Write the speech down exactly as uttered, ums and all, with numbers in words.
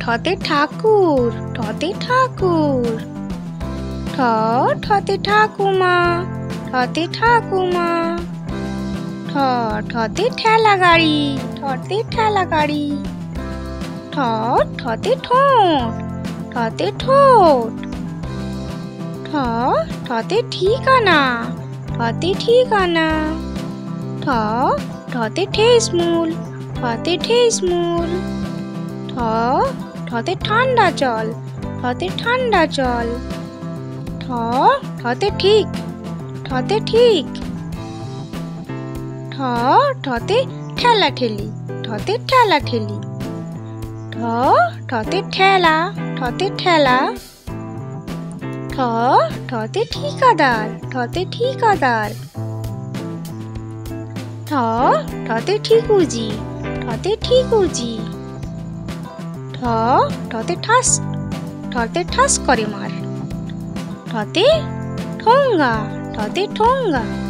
ठते ठाकुर ठते ठाकुर। ठ ठते ठाकुमा ठते ठाकुमा। ठ ठते ठेला गाड़ी ठते ठेला गाड़ी। ठ ठते ठोंट ठते ठोट। ठ ठते ठिकाना ठते ठिकाना। ठ ठते ठेसमूल ठते ठेसमूल। ठ ठते ঠান্ডা জল ठते ঠান্ডা জল। ঠ ठते ঠিক ठते ঠিক। ঠ ठते ঠেলা ঠেলি ठते ঠেলা ঠেলি। ঠ ठते ঠেলা ठते ঠেলা। ঠ ठते ঠিকাদার ठते ঠিকাদার। ঠ ठते ঠিকুজি ठते ঠিকুজি। ঠ ठते ঠাস ठते ঠাস করে মার। ठते ঠোঙ্গা ठते ঠোঙ্গা।